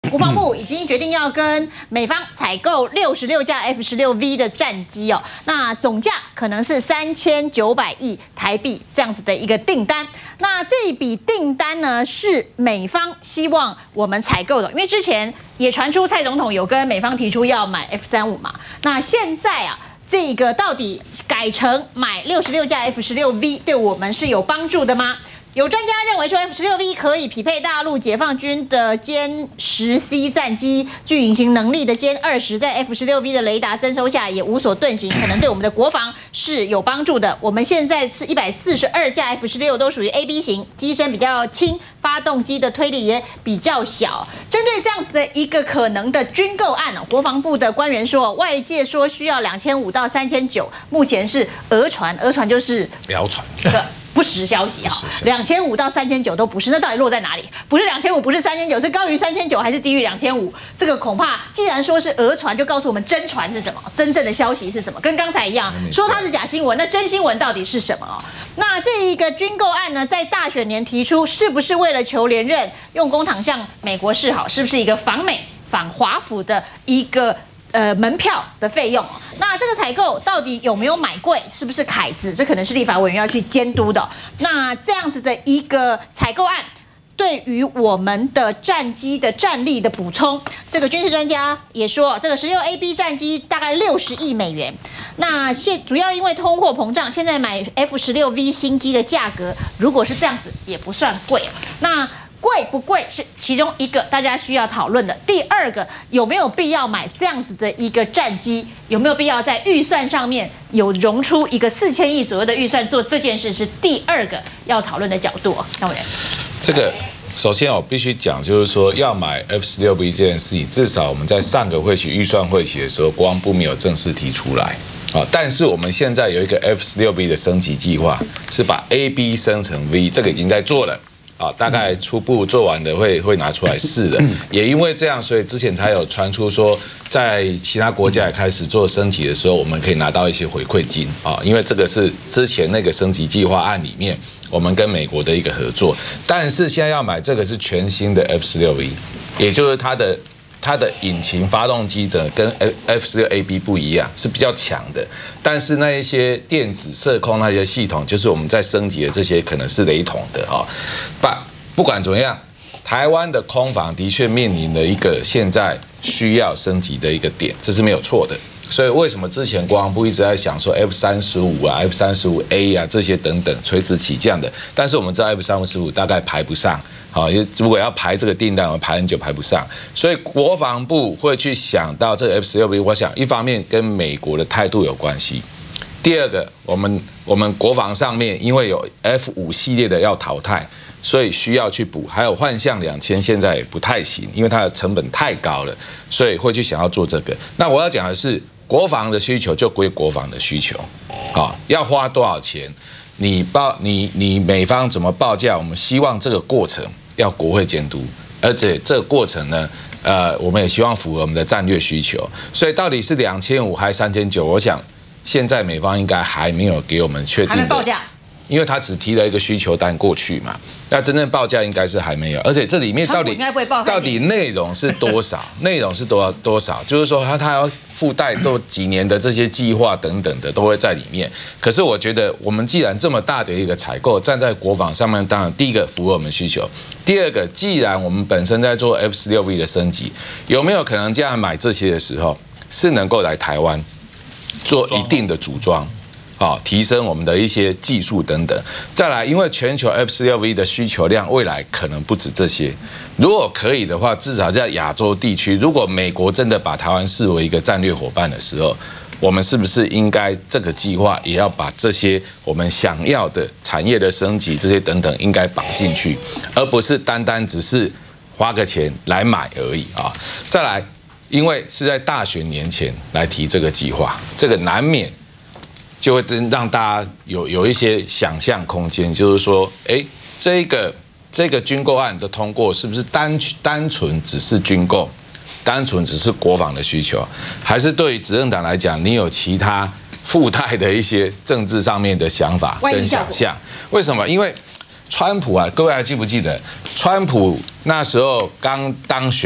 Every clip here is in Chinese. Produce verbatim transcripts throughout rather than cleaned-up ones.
国防部已经决定要跟美方采购六十六架 F 十六 V 的战机哦，那总价可能是三千九百亿台币这样子的一个订单。那这一笔订单呢，是美方希望我们采购的，因为之前也传出蔡总统有跟美方提出要买 F 三十五嘛，那现在啊。这个到底改成买六十六架 F 十六 V 对我们是有帮助的吗？有专家认为说 ，F 十六 V 可以匹配大陆解放军的歼十 C 战机具隐形能力的歼二十，在 F 十六 V 的雷达征收下也无所遁形，可能对我们的国防是有帮助的。我们现在是一百四十二架 F 十六都属于 A B 型，机身比较轻，发动机的推力也比较小。针对这样子的一个可能的军购案哦，国防部的官员说，外界说需要两千五到三千九，目前是讹传，讹传就是谣传。 不实消息啊，两千五到三千九都不是，那到底落在哪里？不是两千五，不是三千九，是高于三千九还是低于两千五？这个恐怕既然说是讹传，就告诉我们真传是什么，真正的消息是什么？跟刚才一样，说它是假新闻，那真新闻到底是什么哦？那这一个军购案呢，在大选年提出，是不是为了求连任，用公帑向美国示好？是不是一个访美、访华府的一个？呃，门票的费用，那这个采购到底有没有买贵？是不是凯子？这可能是立法委员要去监督的。那这样子的一个采购案，对于我们的战机的战力的补充，这个军事专家也说，这个十六 A B 战机大概六十亿美元。那现主要因为通货膨胀，现在买 F 十六 V 新机的价格，如果是这样子，也不算贵。那贵不贵是其中一个大家需要讨论的。第二个，有没有必要买这样子的一个战机？有没有必要在预算上面有融出一个四千亿左右的预算做这件事？是第二个要讨论的角度。张委员， 这个首先我必须讲，就是说要买 F 十六 V 这件事情，至少我们在上个会期预算会期的时候，国防部没有正式提出来。啊，但是我们现在有一个 F 十六 V 的升级计划，是把 A B 升成 V， 这个已经在做了。啊，大概初步做完的会会拿出来试的，也因为这样，所以之前才有传出说，在其他国家也开始做升级的时候，我们可以拿到一些回馈金啊，因为这个是之前那个升级计划案里面我们跟美国的一个合作，但是现在要买这个是全新的 F 十六 V， 也就是它的。它的引擎发动机整跟 F 十六 A B 不一样，是比较强的。但是那一些电子射控那些系统，就是我们在升级的这些可能是雷同的啊。不不管怎么样，台湾的空防的确面临了一个现在需要升级的一个点，这是没有错的。所以为什么之前国防部一直在想说 F 三十五啊、F 三十五 A 啊这些等等垂直起降的，但是我们知道 F 三十五大概排不上。好，如果要排这个订单，我们排很久排不上，所以国防部会去想到这个 F 十六 V。我想一方面跟美国的态度有关系，第二个，我们我们国防上面因为有 F 五 系列的要淘汰，所以需要去补。还有幻象两千现在也不太行，因为它的成本太高了，所以会去想要做这个。那我要讲的是，国防的需求就归国防的需求，好，要花多少钱？你报你你美方怎么报价？我们希望这个过程要国会监督，而且这个过程呢，呃，我们也希望符合我们的战略需求。所以到底是两千五还是三千九？我想现在美方应该还没有给我们确定的， 还没报价， 因为他只提了一个需求单过去嘛。那真正报价应该是还没有，而且这里面到底到底内容是多少？内容是多少多少？就是说他他要附带都几年的这些计划等等的都会在里面。可是我觉得我们既然这么大的一个采购，站在国防上面，当然第一个符合我们需求，第二个，既然我们本身在做 F 十六 V 的升级，有没有可能这样买这些的时候是能够来台湾做一定的组装？好，提升我们的一些技术等等。再来，因为全球 F 十六 V 的需求量未来可能不止这些。如果可以的话，至少在亚洲地区，如果美国真的把台湾视为一个战略伙伴的时候，我们是不是应该这个计划也要把这些我们想要的产业的升级这些等等，应该绑进去，而不是单单只是花个钱来买而已啊。再来，因为是在大选年前来提这个计划，这个难免就会让大家有有一些想象空间，就是说，哎，这个这个军购案的通过，是不是单单纯只是军购，单纯只是国防的需求，还是对于执政党来讲，你有其他附带的一些政治上面的想法跟想象？为什么？因为川普啊，各位还记不记得，川普那时候刚当选，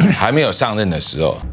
还没有上任的时候，